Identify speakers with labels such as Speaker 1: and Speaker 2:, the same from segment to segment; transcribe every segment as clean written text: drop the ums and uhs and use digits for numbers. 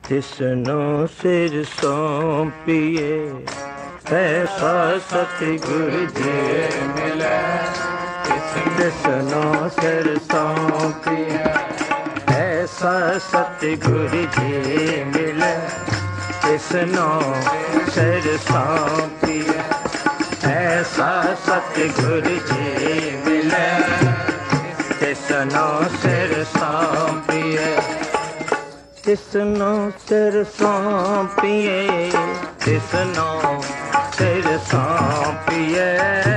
Speaker 1: तिसनो सिर सौंपिए ऐसा सतगुरु जी मिले। तिसनो सिर सौंपिए ऐसा सतगुरु जी मिले। तिसनो सिर सौंपिए ऐसा सतगुरु जी मिले। तिसनो सिर सौंपिए तिसनो सिर सौंपिए। तिसनो सिर सौंपिए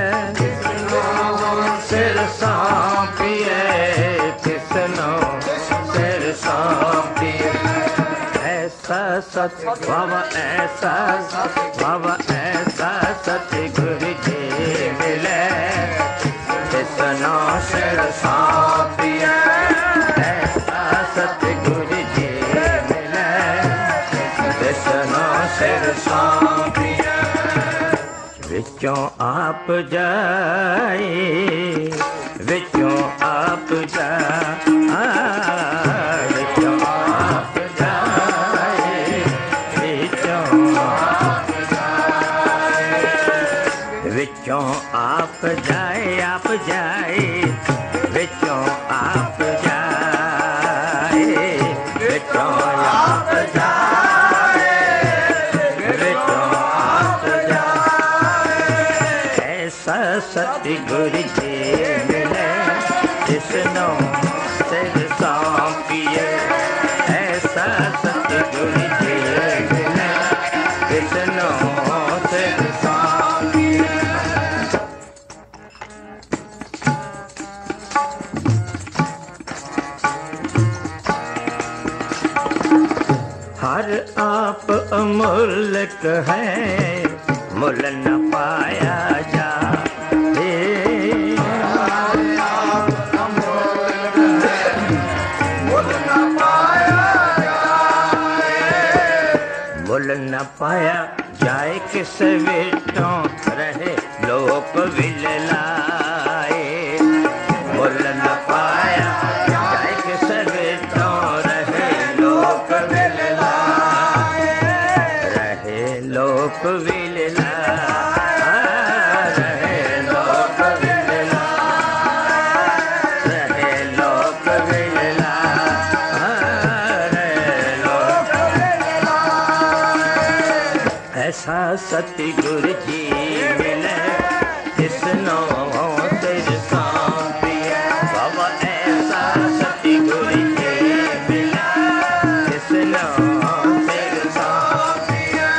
Speaker 1: सिर सौंपिए। तिसनो सिर सौंपिए ऐसा सत बाबा ऐसा बाबा ऐसा सतगुरु जी मिले। तिसनो सिर सौंपिए ऐसा सतगुरु जी मिले। तिसनो सिर सौंपिए विचों आप जाए विचों आप जाए विचों आप जाए विचों आप जाए विचों आप जाए आप जाए विचों आप जाए विचों आप जाए विचों आप जाए ऐसा सतगुरु जी मिले। तिसनो सिर सौंपिए ऐसा सतगुरु जी मिले। तिसनो सिर सौंपिए हर आप अमूल्य है मुल न पाया जा। मुल न पाया जाए किस विटों रहे लोक विललाए। मुल न पाया जाए किस विटों रहे लोक विललाए। रहे लोक विललाए रहे लोक विललाए रहे लोक विललाए रहे लोक ऐसा सतगुरु जी मिले। तिसनो सिर सौंपिए बाबा ऐसा सतगुरु जी मिले। तिसनो सिर सौंपिए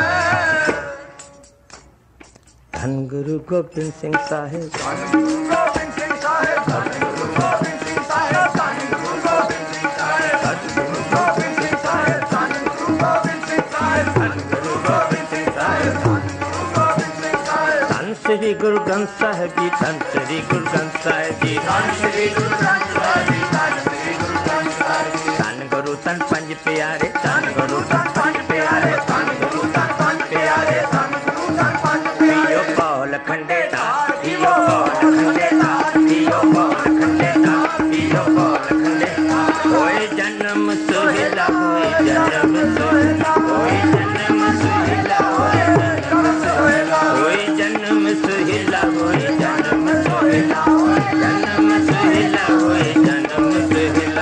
Speaker 1: धन गुरु गोबिंद सिंह साहिब धन गुरु गोबिंद सिंह साहिब धन गुरु गोबिंद सिंह साहिब धन गुरु गोबिंद सिंह साहिब धन गुरु गोबिंद सिंह साहिब धन गुरु गोबिंद सिंह साहिब धन गुरु गोबिंद सिंह साहिब धन गुरु गोबिंद सिंह साहिब धन श्री गुरु ग्रंथ साहिब जी धन श्री गुरु ग्रंथ साहिब जी धन श्री गुरु ग्रंथ साहिब जी धन श्री गुरु ग्रंथ साहिब जी धन गुरु तन पंज प्यारे धन गुरु तन पंज प्यारे धन गुरु तन पंज प्यारे धन गुरु तन पंज प्यारे पौल खंडे दास पियो पौल खंडे दास पियो पौल खंडे दास पियो पौल खंडे दास। होए जन्म सुहिला होए जन्म सुहिला होए जन्म सुहिला होए जन्म सुहिला होए जन्म सुहिला होए जन्म सुहिला होए जन्म सुहिला होए जन्म सुहिला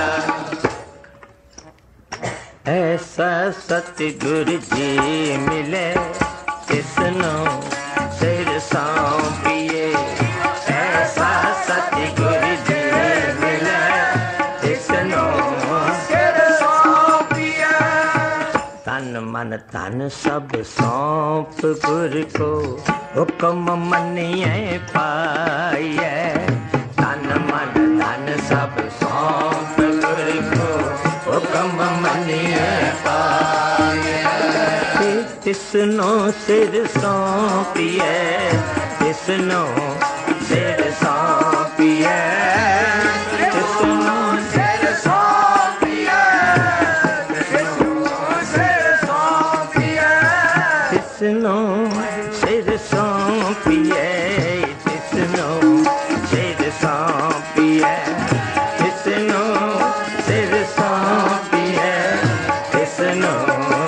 Speaker 1: ऐसा सतगुरु जी मिले। तिसनो सिर सौंपिए ऐसा सतगुरु जी मिले। तिसनो सिर सौंपिए तन मन धन सब सौंप गुरु को हुक्म मनिए पाइए। तन मन धन सब सौंप गुरु को हुक्म मनिए पाइए। तिसनो सिर सौंपिए तिसनो सिर सौंपिए तिसनो सिर सौंपिए तिसनो सिर सौंपिए तिसनो सिर सौंपिए तिसनो सिर सौंपिए तिसनो सिर सौंपिए तिसनो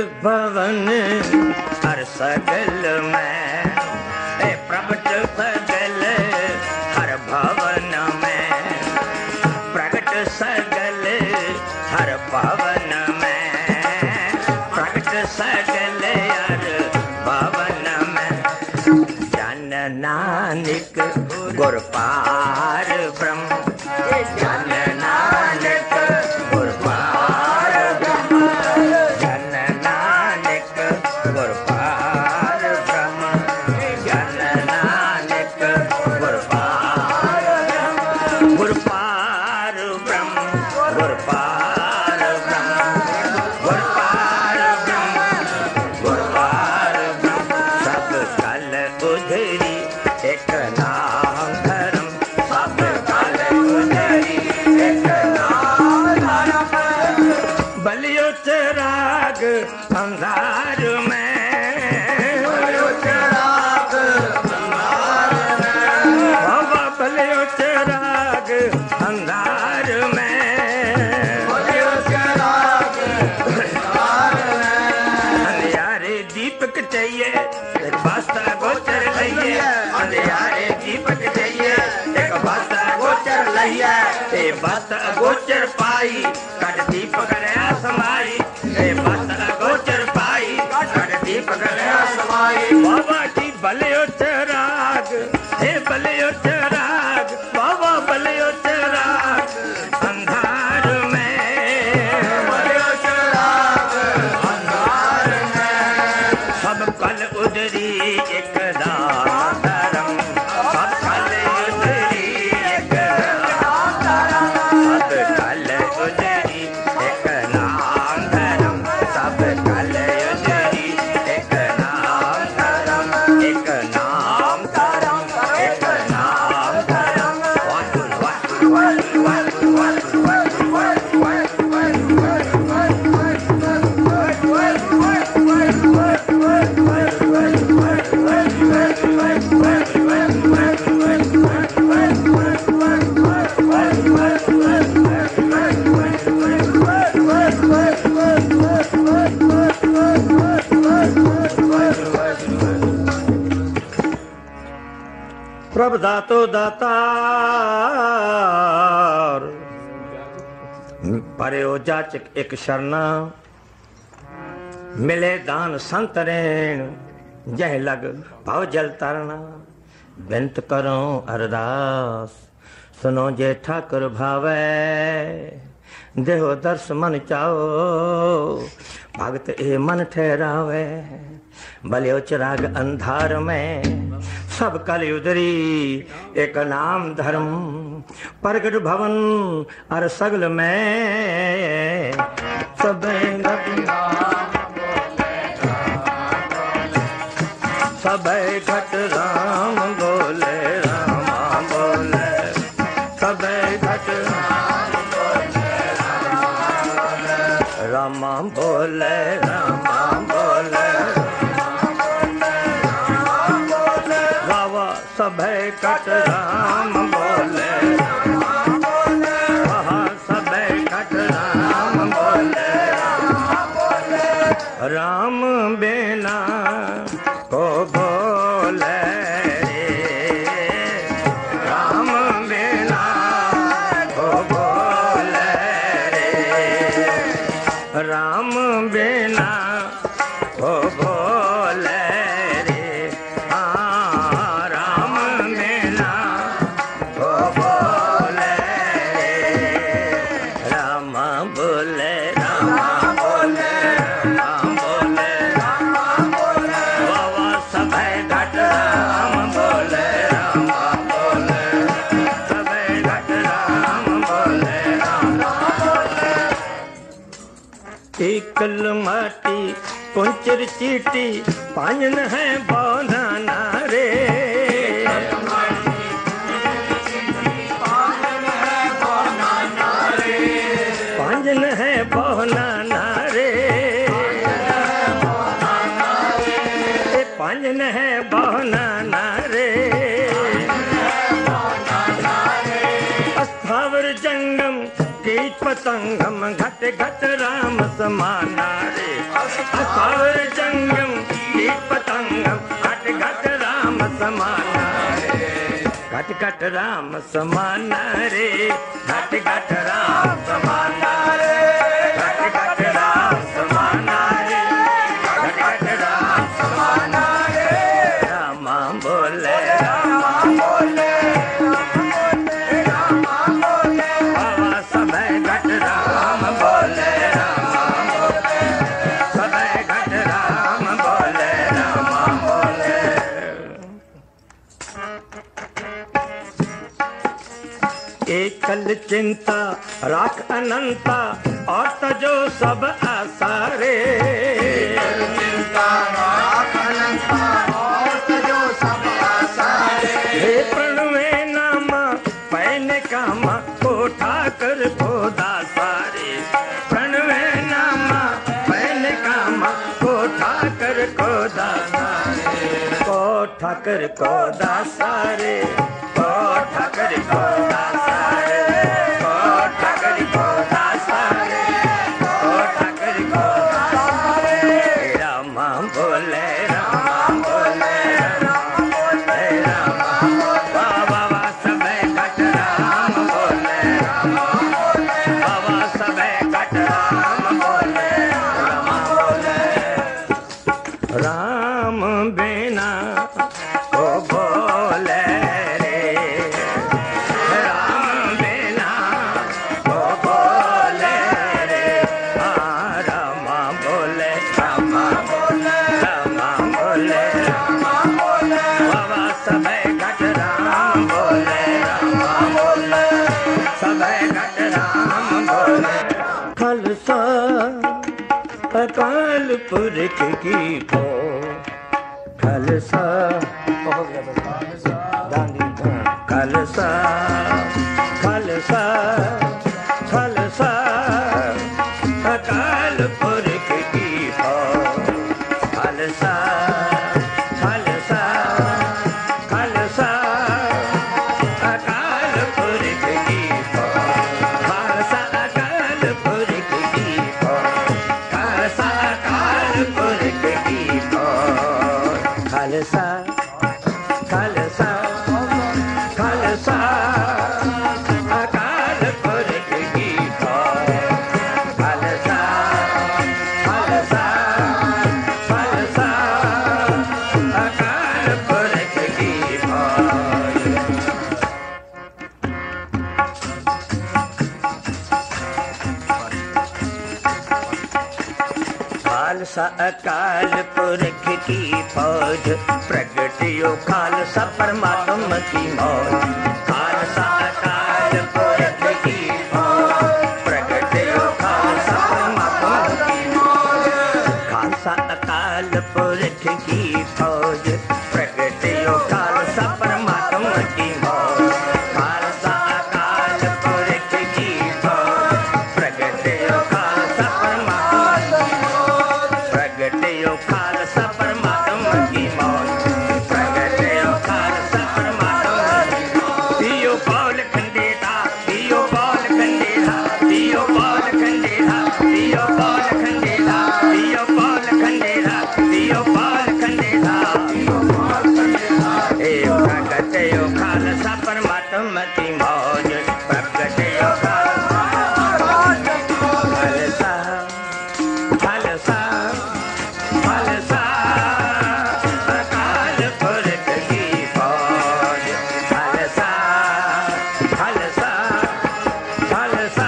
Speaker 1: भवन हर सगल में, प्रगट सगल हर भवन में, प्रगट सगल हर भवन में, प्रगट सगल हर भवन में। जन नानक गुर पार ब्रह्म, जन नानक गुर पार ब्रह्म, जन नानक गुर पार ब्रह्म, जन नानक गुर पार ब्रह्म, गुर पार ब्रह्म, गुर पार ब्रह्म, गुर पार ब्रह्म, गुर पार ब्रह्म। सब कल उधरी एक नाम धर्म, सब कल उधरी एक नाम धर्म। बलियो चिराग अंधार में, बलियो चिराग अंधार में, बाबा बलियो चिराग अंधार में, बलियो चिराग अंधार में। अंधियारे दीपक चाहिए एक बास्ता गोचर लइए, अंधियारे दीपक चाहिए एक बास्ता गोचर लइए, ए बास्ता गोचर पाई कट दीपक रया समाई, ए बास्ता गोचर पाई कट दीपक रया समाई। बाबा की बलियो चिराग, हे बलियो चिराग, बाबा बलियो चिराग अंधार में, बलियो चिराग अंधार में। सब कल उधरी एक नाम धर्म, सब कल उधरी एक नाम धर्म, सब कल उधरी एक नाम धर्म, सब कल उधरी एक नाम धर्म, एक नाम धर्म, एक नाम धर्म। वाटुल वाटुल वाटुल वाटुल वाटुल वाटुल वाटुल प्रभ दातो दातार, पर्यो जाचक एक शरणा, मिले दान संत रेण, जह लग भाव जल तरना। बिनत करो अरदास, सुनो जे ठाकुर भावे, देहो दर्श मन चाओ, भगत ए मन ठहरावे। बलियो चिराग अंधार में, सब कल उधरी एक नाम धर्म, प्रगट भवन अर सगल में, सब सब घट राम बोले, राम बोले, सब घट राम बोले, राम बोले, सब कट राम बोले, वहाँ सब कट राम बोले, राम बिना को बोले रे, राम बिना को बोले रे, राम बिना को बोले रे, हाँ राम बिना को बोले रे, राम बोले, राम बोले, राम बोले, राम बोले, बाबा सब घट राम बोले, राम बोले, सब घट राम बोले, राम बोले। एकल माटी कुंचर चीटी, पांजन है बौना नारे, पांजन है बौना नारे, पांजन है बौना नारे, स्थावर जंगम कीट पतंगम घट घट राम समाना रे असवर जंगम कीट पतंगम घट घट राम समाना रे घट घट राम समाना रे घट घट राम समाना रे घट घट राम समाना रे घट घट राम समाना रे रामा बोले एकल चिंता राख अनंता और तजो सब आसारे चिंता राख अनंता और तजो सब आसारे हे प्रणवे नामा पैने कामा को ठाकर खोदा सारे प्रणवे नामा पैने कामा को ठाकर खोदा सारे को ठाकर खोदा सारे को ठाकर खोदा अकाल पुरख की को खालसा खालसा खालसा खालसा अकाल पुरख की को खालसा खालसा खालसा अकाल पुरख की को खालसा अकाल पुरख की को खालसा खालसा खालसा अकाल पुरख की खालसा खालसा खालसा अकाल पुरख की खालसा अकाल पुरख की फौज प्रगटियो खालसा परमात्मा की मौज खालसा अकाल पुरख की फौज प्रगटियो खालसा परमात्मा की मौज खालसा अकाल पुरख की फौज प्रगटियो खालसा परमात्मा की मौज खालसा अकाल पुरख की फौज प्रगटियो खालसा परमात्मा की मौज प्रगटियो खालसा परमात्मा की मौज प्रगटियो खालसा परमात्मा की मौज दियो पौल खंडेला दियो पौल खंडेला दियो पौल खंडेला दियो पौल खंडेला दियो पौल खंडेला दियो पौल खंडेला ए प्रगटियो खालसा परमात्मा की मौज प्रगटियो खालसा खालसा खालसा अकाल पुरख की फौज खालसा खालसा खालसा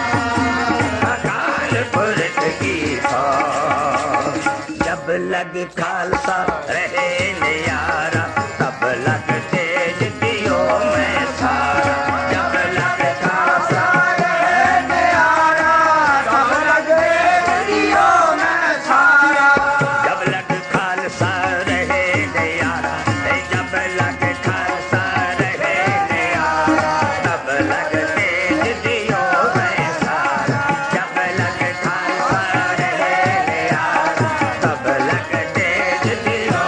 Speaker 1: अकाल पुरख की फौज जब लग खालसा रहे नियारा तब लग तेज दियो में सारा जब लग खालसा रहे नियारा तब लग तेज दियो में सारा जब लग खालसा रहे नियारा जब लग खालसा रहे नियारा तब लग तेज दियो में सारा जब लग खालसा रहे नियारा तब लग तेज दियो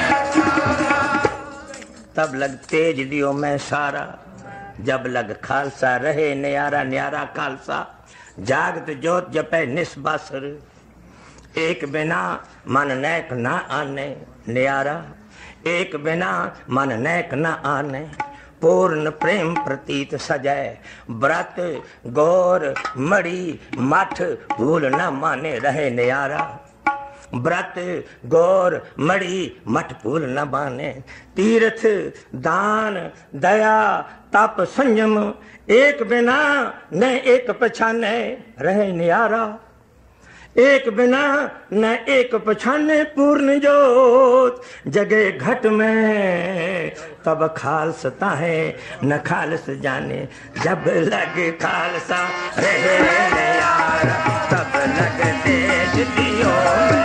Speaker 1: तब लग तेज दियो में सारा जब लग खालसा रहे न्यारा न्यारा खालसा जागत जोत जपै निस्बासर, एक बिना मन नैक ना आने न्यारा, एक बिना मन नैक न आने, पूर्ण प्रेम प्रतीत सजय, व्रत गौर मड़ी मठ भूल न माने रहे न्यारा, व्रत गौर मड़ी मठ भूल न माने, तीर्थ दान दया तप संयम, एक बिना न एक पछाने रहे न्यारा, एक बिना न एक पछाने पूर्ण जोत, जगे घट में तब खालसता है न खालस जाने, जब लगे खालसा रहे यार, तब लग तेज दियो में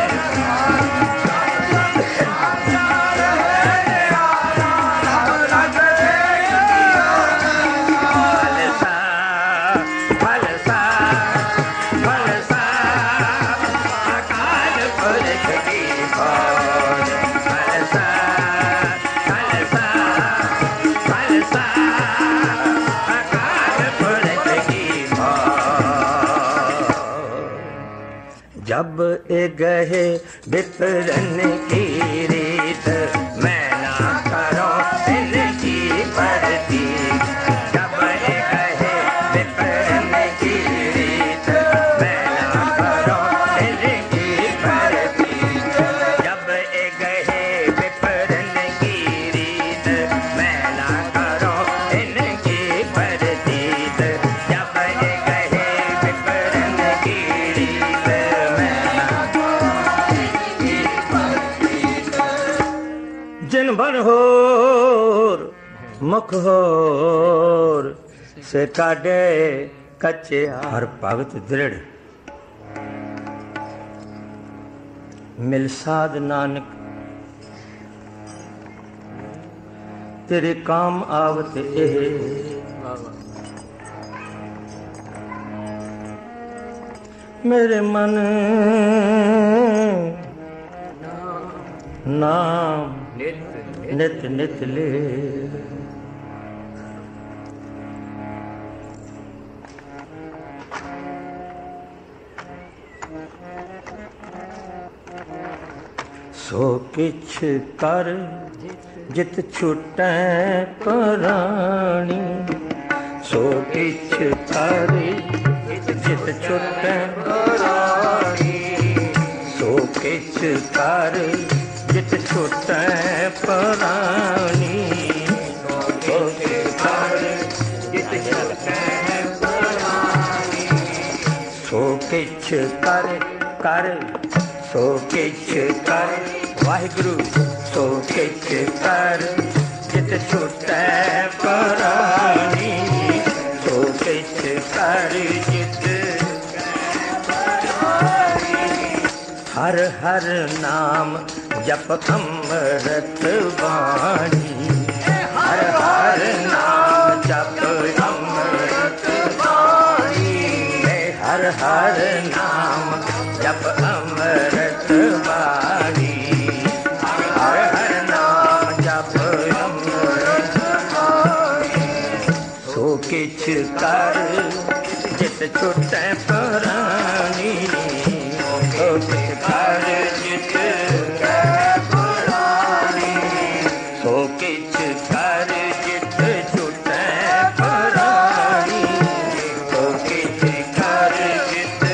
Speaker 1: जब ए गहे वितरण की रीत, मैं ना करो इनकी परती, जब ए गहे वितरण की रीत, मैं ना करो इनकी परती, जब ए गहे वितरण की रीत, मैं ना करो इनकी परती, जब ए गहे वितरण की रीत, जिन भर होर मुख होर से काटे कच्चे हर भगत दृढ़, मिल साध नानक तेरे काम आवत एह, मेरे मन नाम नित नित ले, सो किछ कर जित छुटै प्राणी, सो किछ कर जित छुटै प्राणी, सो किछ कर जित छुटै प्राणी, सो किछ कर जित छुटै प्राणी, सो किछ कर कर सो किछ कर वाहिगुरु, सो किछ कर जित छुटै प्राणी, सो किछ कर जित हर हर नाम जप अमृत वाणी, हर हर नाम जप अमृत वाणी, हर हर नाम जप अमृत वाणी, हर हर नाम जप अमृत वाणी, सो किछ कर जित छुटै प्राणी, सो किछ कर जित प्राणी, सो किछ कर जित छुटै प्राणी, सो किछ कर जित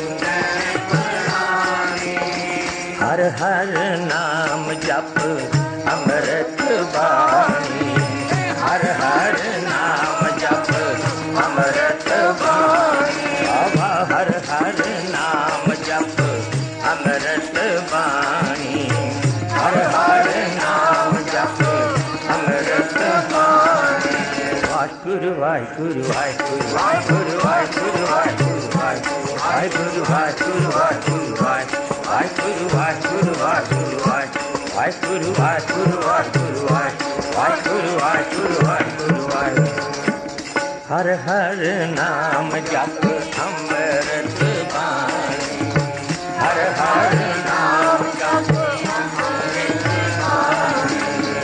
Speaker 1: प्राणी, हर हर नाम जप अमृत वाणी, हर हर नाम जप अमृत वाणी, हर हर नाम जप अमृत वाणी, हर हर नाम जप अमृत वाणी, वाहिगुरु वाहिगुरु वाहिगुरु वाहिगुरु वाहिगुरु वाहिगुरु वाहिगुरु वाहिगुरु वाहिगुरु वाहिगुरु वाहिगुरु वाहिगुरु वाहिगुरु वाहिगुरु वाहिगुरु वाहिगुरु वाहिगुरु वाहिगुरु वाहिगुरु, हर हर नाम जप अमृत वाणी, हर हर नाम जप अमृत वाणी,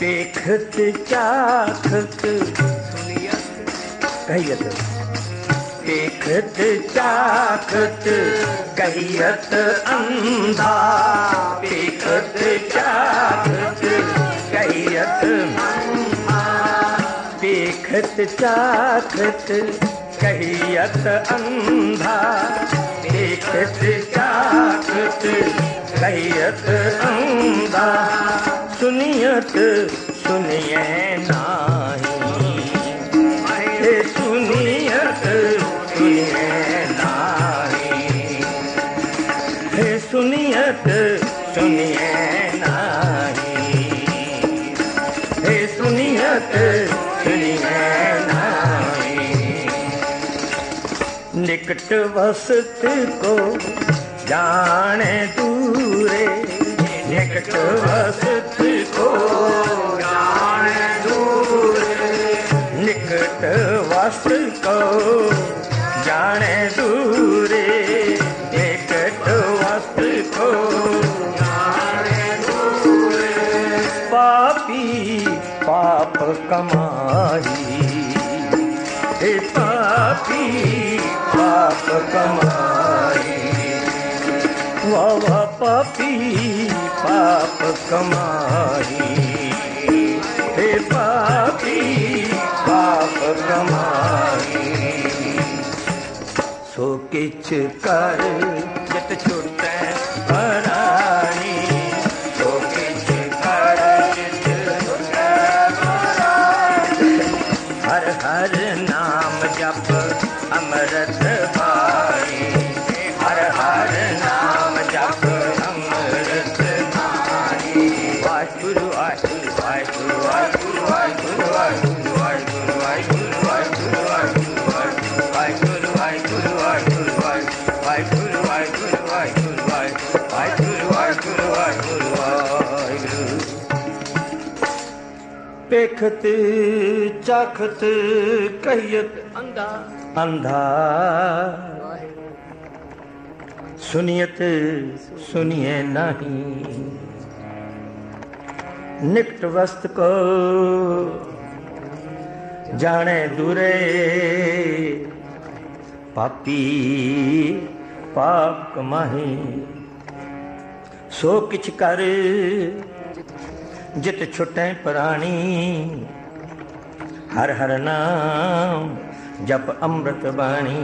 Speaker 1: देखत चाखत कहियत, देखत चाखत कहियत अंधा, देखत चाखत कहियत अंधा, देखत चाखत कहियत अंधा, देखत चाखत कहियत अंधा, सुनियत सुनिए नाही, हे सुनियत सुनिए नाही, हे सुनियत सुनिए नाही, हे सुनियत सुनिए नाही। निकट वसत को जाने दूरे, निकट वसत को जाने दूरे, निकट वसत को जाने दूरे, निकट वसत को जाने दूरे। पापी पाप कमाई, हे पापी पाप कमाई, वाह पापी पाप कमाई, हे पापी पाप कमाई। सो किछ कर जित छुटे परानी, सो किछ कर जित छुटे परानी, हर हर नाम जप अमृत पाई, हर हर नाम जप अमृत पाई। वाहिगुरु वाहिगुरु वाहिगुरु वाहिगुरु वाहिगुरु वाहिगुरु वाहिगुरु वाहिगुरु वाहिगुरु वाहिगुरु वाहिगुरु वाहिगुरु वाहिगुरु वाहिगुरु वाहिगुरु वाहिगुरु वाहिगुरु वाहिगुरु वाहिगुरु। देखत चाखत कहियत अंधा, अंधा सुनियत सुनिए नहीं, निकट वस्त को जाने दूरे, पापी पाप कमाही। सो किछ कर जित छुटे प्राणी, हर हर नाम जप अमृत बाणी।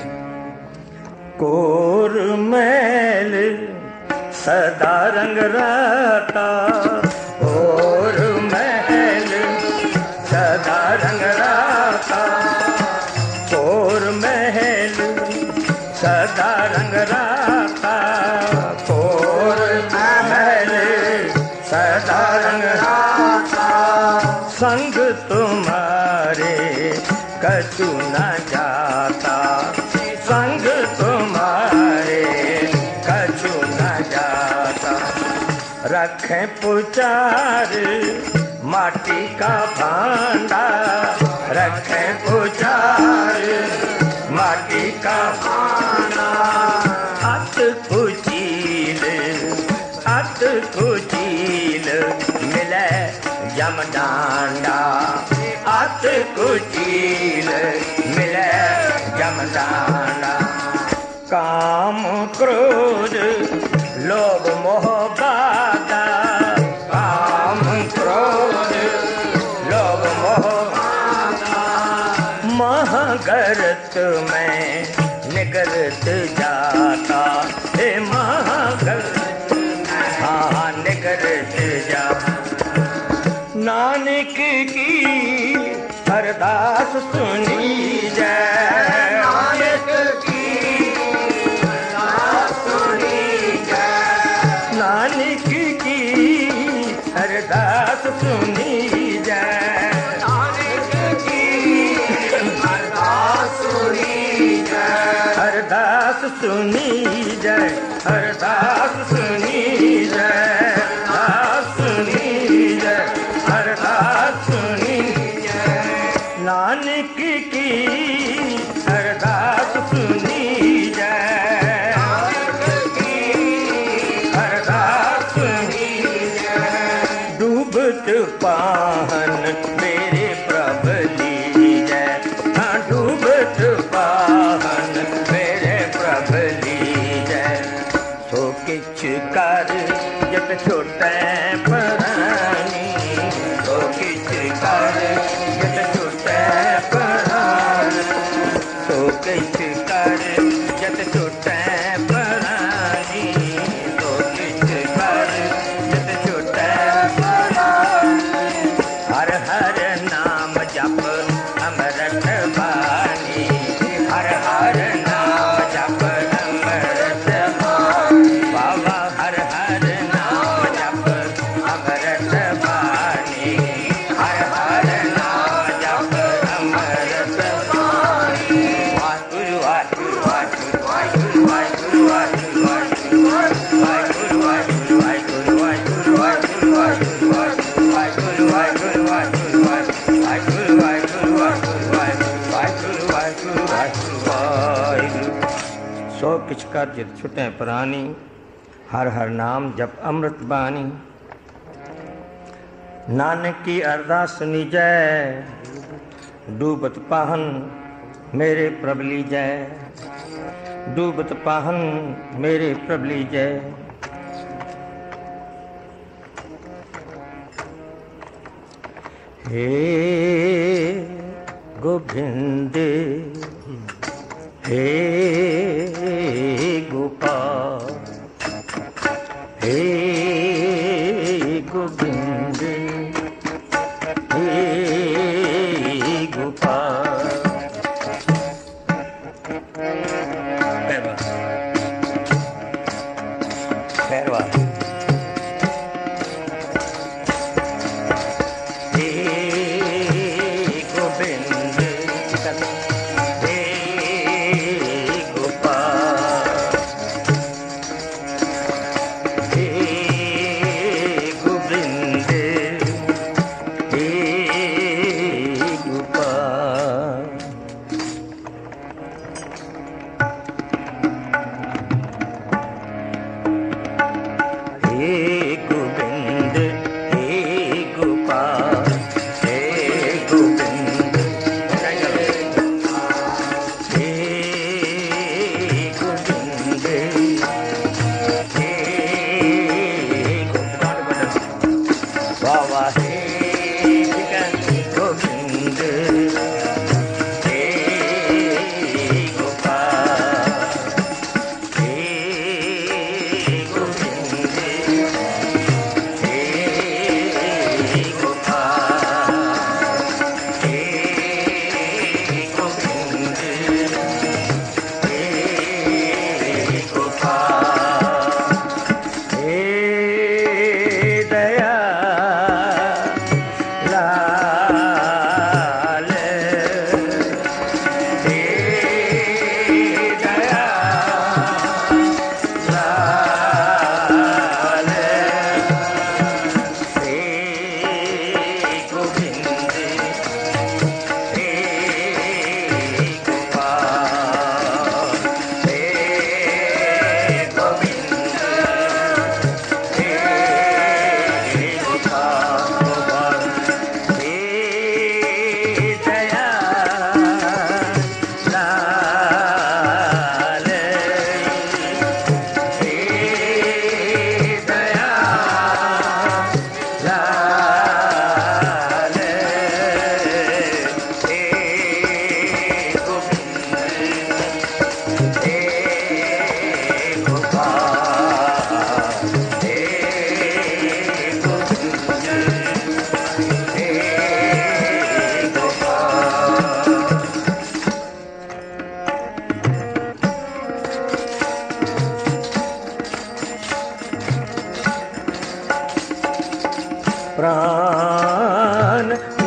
Speaker 1: कोर मैल सदा रंग राता, कोर मैल सदा रंग राता, कोर महल सदा रंग राता, कोर महल सदा रंग राता। संग तुम्हारे कछु न जाता, संग तुम्हारे कछु न जाता। रखें पुचार माटी का भांडा, रखें पुचार माटी का भांडा। अत कुचील अत कुचील मिले जम डांडा, अत कुचील मिले जम डांडा। काम क्रोध लोभ मोह बाधा, काम क्रोध लोभ मोह बाधा। महागरत में निगरत जाता, हे महागरत में हाँ निगरत जाता। नानक की अरदास सुनी जाए, नानक की अरदास सुनी जाए, नानक की अरदास सुनी जाए, नानक की अरदास सुनी जाए। अरदास सुनी जाए, अरदास सुनी जाए, अरदास सुनी जाए, अरदास सुनी जाए। नानक की अरदास सुनी जाए, नानक की अरदास सुनी जाए। डूबत पाहन मेरे प्रभु लीजै, हाँ डूबत पाहन मेरे प्रभु लीजै। सो किछ कर जट छोटे प्राणी, सो किछ कर जट छोटे प्राणी, सो किछ कर जट छोटे प्राणी, सो किछ कर जट छोटे प्राणी। हर हर नाम जप अमृत बानी, हर हर नाम जप अमृत बानी, बाबा हर हर नाम जप अमृत बानी, हर हर नाम जप अमृत बानी। वाहिगुरु वाहिगुरु वाहिगुरु वाहिगुरु वाहिगुरु वाहिगुरु वाहिगुरु वाहिगुरु वाहिगुरु वाहिगुरु वाहिगुरु वाहिगुरु वाहिगुरु वाहिगुरु वाहिगुरु वाहिगुरु वाहिगुरु वाहिगुरु वाहिगुरु। सो किछ कर जित छुटे प्राणी, हर हर नाम जप अमृत बानी। नानक की अरदास सुनीजै, डूबत पाहन मेरे प्रभु लीजै, डूबत पाहन मेरे प्रभु लीजै। हे गोविंद हे गोपाल, हे गोविंद हे गोपाल। खैरवा हे गोविंद हे गोपाल, हे गोविंद हे गोपाल। हे गोविंद हे गोपाल, हे गोविंद हे गोविंद हे गोपाल। बाबा हे गोविंद हे गोपाल, हे गोविंद हे गोपाल, हे गोविंद हे गोपाल। हे दया लाल, हे दया लाल, हे गोविंद हे गोपाल, हे गोविंद हे गोपाल। हे दया लाल, हे दया लाल, हे गोविंद हे गोपाल, हे गोविंद हे गोपाल। प्राण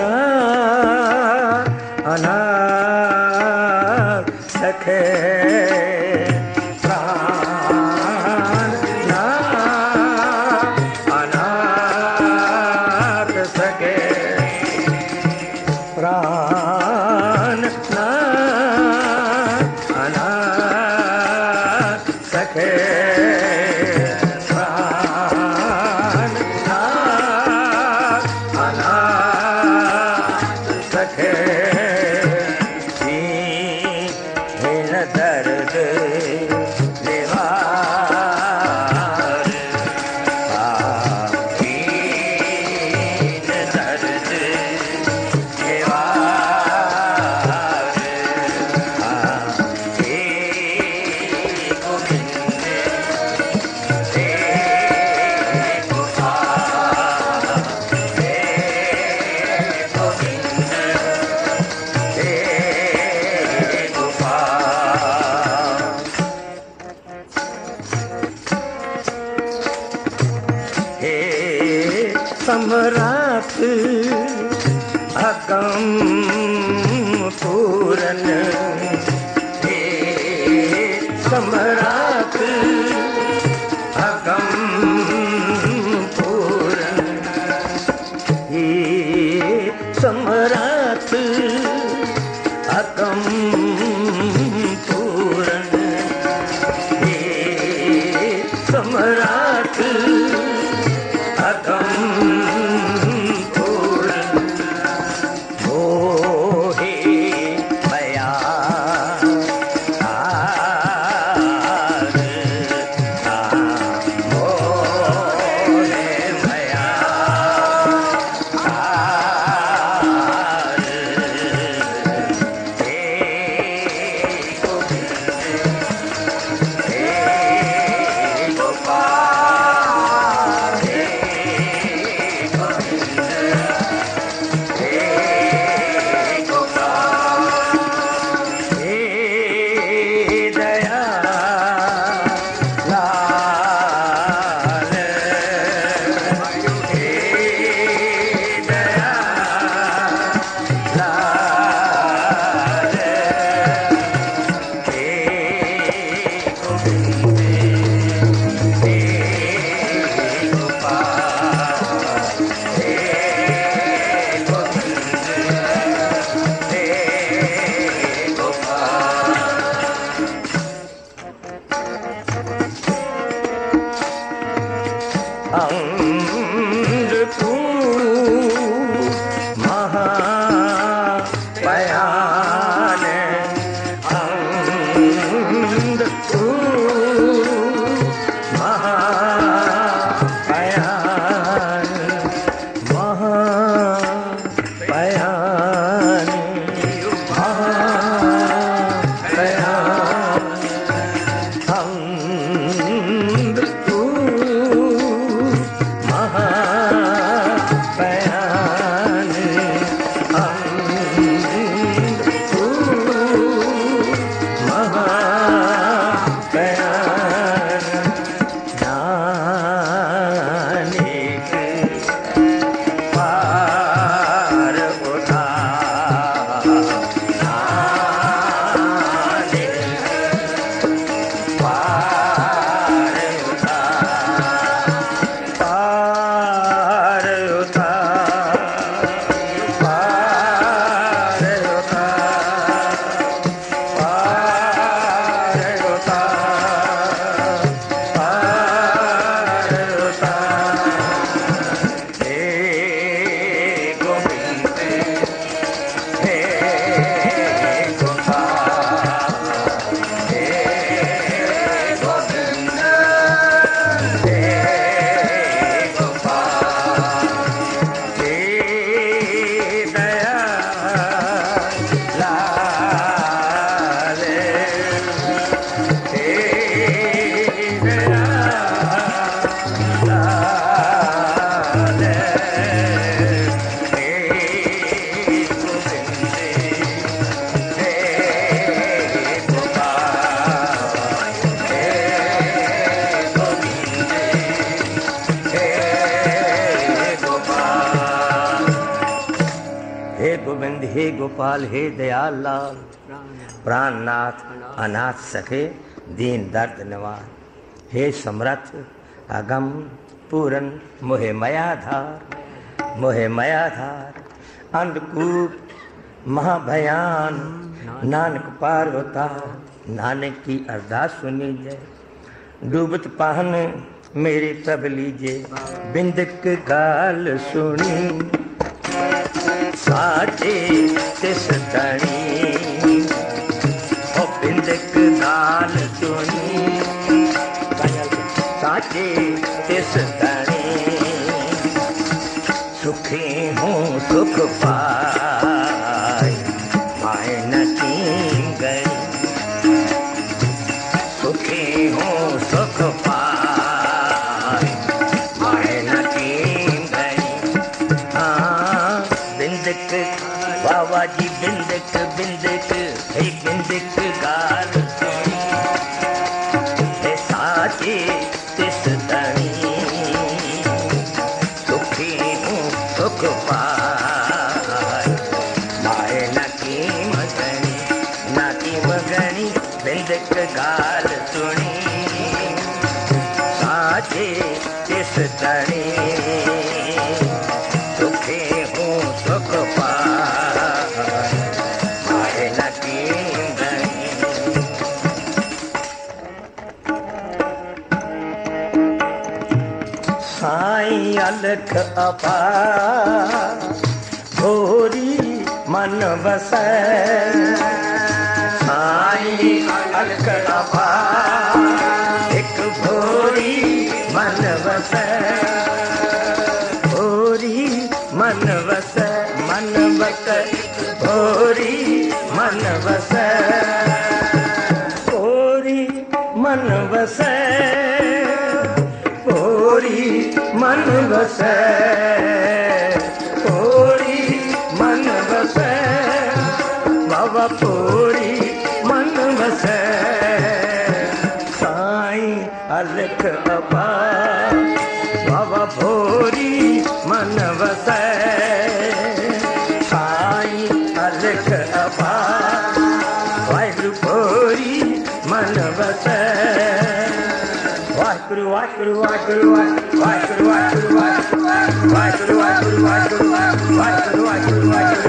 Speaker 1: अनाथ सखे, प्राण अनाथ सखे, प्राण अनाथ सखे, प्राण अनाथ सम्राट अगम पूरन, हे सम्राट अगम पूरन, हे सम्राट अगम पूरन, हे सम्राट अगम पूरन, मोहे मया हे गोपाल, हे दयाल लाल, प्राणनाथ, अनाथ सखे, दीन दर्द निवार, हे समर्थ अगम पूरन, मोहे मयाधार, मोहे मयाधार, अंधकूप महाभयान, नानक पार होता, नानक की अरदास सुनी जय, डूबत पाहन मेरे प्रभ लीजे, बिंदक गाल सुनी साचे तिस धनी, ओ बिंदक गाल सुनी साचे तिस धनी, सुखी हूँ सुख पाए माय न कीन गई, सुखी हूँ सुख पाए माय न कीन गई, हाँ बिंदक बाबा जी बिंदक बिंदक हे बिंदक गाल सुनी, हे साचे तिस धनी, सुखी धनी सुखी हूँ सुख पाए माहे न कींदनी। साईं अलख अपार भोरी मन बसै साईं अलख अपार एक भोरी मन बसै भोरी मन बसै मन बसै भोरी मन बसै भोरी मन बसै भोरी मन बसै भोरी मन बसै बाबा भोरी मन बसै साईं अलख अपार बाबा भोरी मन बसै साईं अलख अपार वाहिगुरु भोरी मन बसै वाहिगुरु वाहिगुरु वाहिगुरु वाहिगुरु वाहिगुरु वाहिगुरु वाहिगुरु वाहिगुरु वाहिगुरु वाहिगुरु वाहिगुरु वाहिगुरु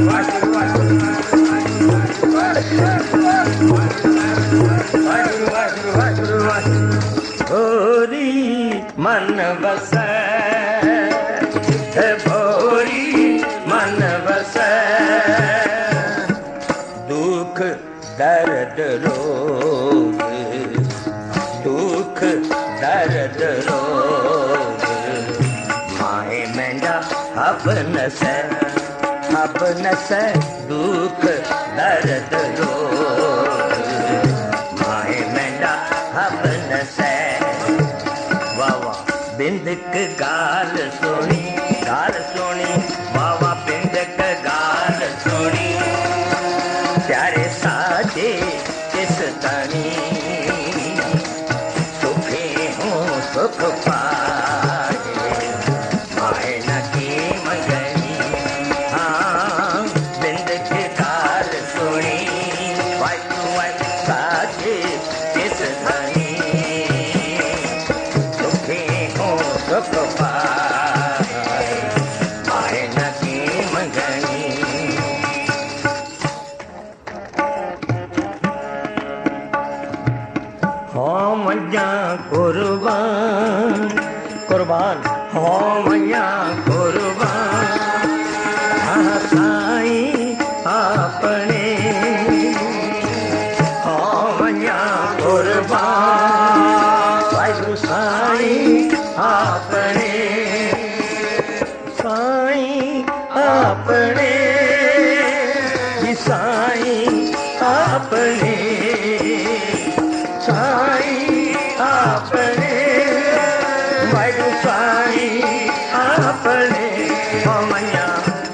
Speaker 1: वाहिगुरु भोरी मन बसै भोरी मन बसै दुख दर्द रोग दुख दर्द रोग माहे मेंढा अब नसै दुख दर्द रोग माहे मेंढा अब नसै वावा बिंदक गाल सोनी वावा बिंदक गाल सोनी प्यारे साजे किस तनी सुखी हूँ सुख पाए माहे न की मगनी। हाँ बिंदक गाल सोनी वाहिगुरु वाहिगुरु साजे किस तनी सुखी हूँ सुख पाए माहे न की मगनी। हाँ मैया कुर्बान कुर्बान हाँ मैया कुर्बान हाँ साईं अपने हाँ मैया कुर्बान वाहिगुरु साईं अपने साईं अपने साईं अपने साईं अपने वाहिगुरु साईं अपने हो मैया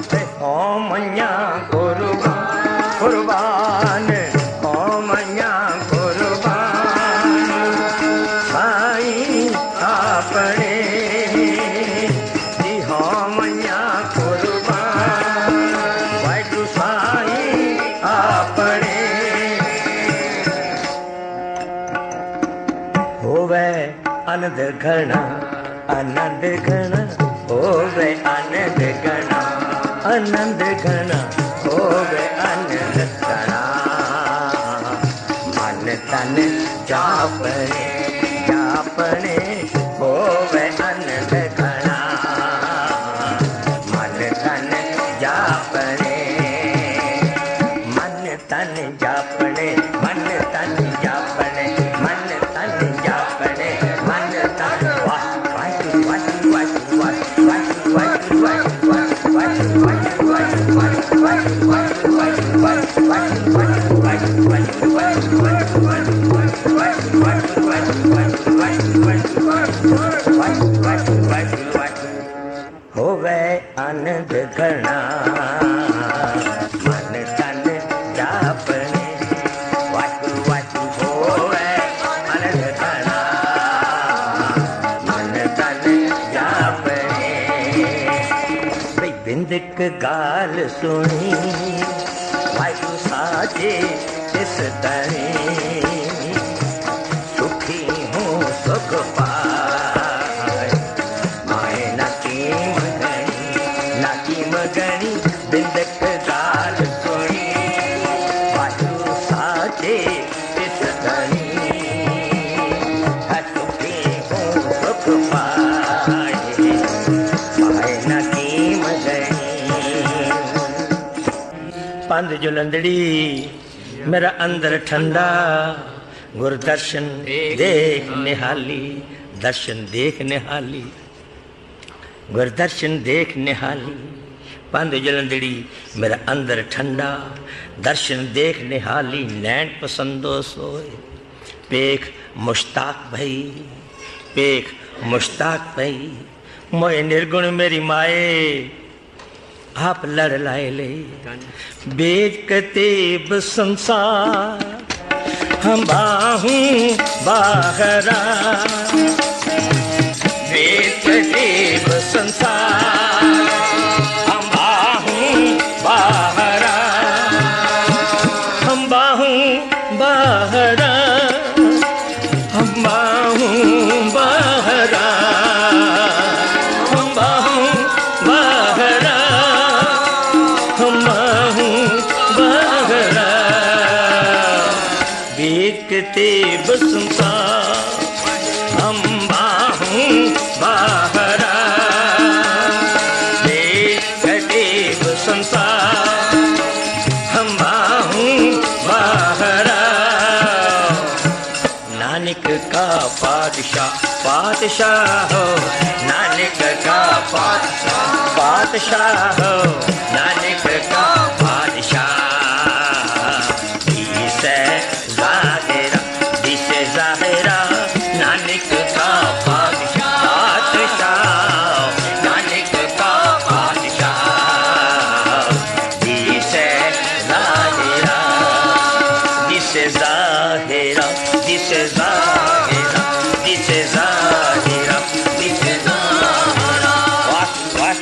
Speaker 1: कुर्बान हो मैया कुर्बान साईं अपने जी हो मैया कुर्बान वाहिगुरु साईं अपने होवे आनंद घना होवे आनंद घना होवे आनंद घना मन तन जापने होवे आनंद घना मन तन जापने मन तन जापने मन तन जापने मन तन जापने मन तन होवे आनंद घना मन तन जापने होवे आनंद घना मन तन जापने बिंदक गाल सुनी वाहिगुरु साजे इस तरी सुखी हूँ सुख पाए पंध जुलंदड़ी मेरा अंदर ठंडा, गुर दर्शन देख निहाली, दर्शन देख निहाली, गुर दर्शन देख निहाली। पंध जुलंदड़ी मेरा अंदर ठंडा, दर्शन देख निहाली, नैन पसंदो सोए। पेख मुश्ताक भई, पेख मुश्ताक भई, मोए निर्गुण मेरी माए, आप लड़ लाए ले। बेद कतेब संसार हम बाहूं बाहरा, बेद कतेब संसार हम बाहूं बाहरा, हम बाहूं बाहरा, हम बाहूं बाहरा, हम बाहूं बाहरा, हम बाहूं बाहरा। बेकते बसंसार हम बाहूं बाहरा, बेकते बसंसार हम बाहूं बाहरा। नानक का पातशाह पातशाह हो, नानक का पातशाह पातशाह हो, नानक का पातशाह। दिसे ज़ाहिरा दिसे ज़ाहिरा, नानक का पातशाह पातशाह, नानक का पातशाह। दिसे ज़ाहिरा दिसे ज़ाहिरा, दिसे ज़ाहिरा, दिसे ज़ाहिरा, दिसे ज़ाहिरा। What?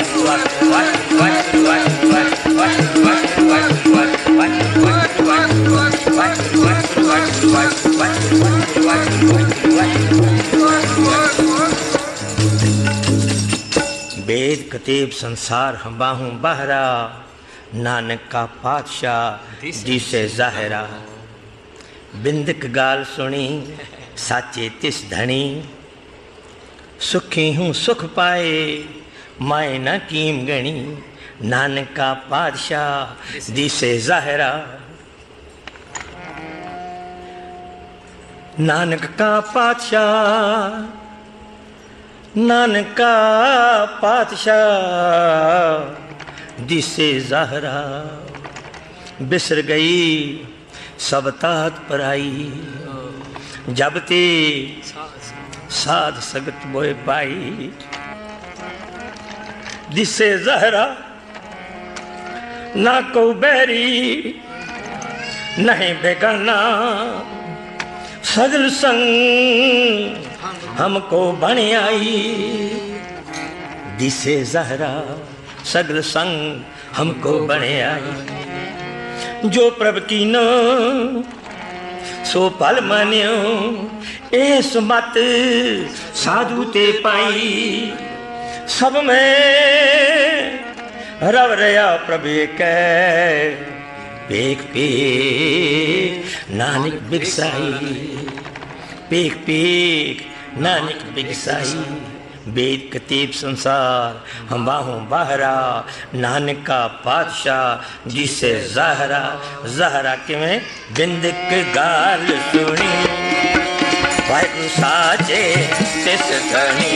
Speaker 1: वेद कतेब संसार हम बाहूं बहरा, नानक का पातशाह जिसे ज़ाहिरा। बिंदक गाल सुनी साचे तिस धनी, सुखी हूँ सुख पाए माए न कीम गणी। नानक का पातशाह दिसे ज़ाहिरा, नानक का पातशाह, नानक का पातशाह दिसे ज़ाहिरा। बिसर गई सब तात पराई, जब ते साध सगत बोए पाई। दिसे ज़ाहिरा ना को बैरी नहीं बेगाना, सगल संग हमको बन आई। दिसे ज़ाहिरा सगल संग हमको बन आई। जो प्रभ की न सो पल मान्यो, एस मत साधु ते पाई। सब में रव रया प्रभु कै, पेख पेख नानक बिगसाई, पेख पेख नानक बिगसाई। वेद कतेब संसार हम बाहूं बहरा, नानक का पातशाह जिसे ज़ाहिरा। ज़ाहिरा किवें बिंदक गाल सुनी, वाहिगुरू साचे तिस धनी।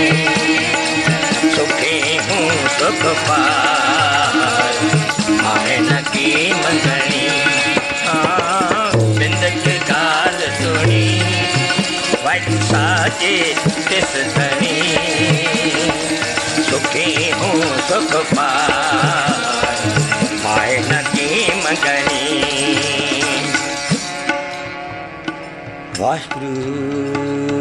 Speaker 1: सुखी हूँ सुख पाए माए न की मंगनी। बिंदक गाल सुनी, वाहिगुरू साचे तिस धनी। सुखी हूँ सुख पाए माए न की मंगनी। वाहिगुरू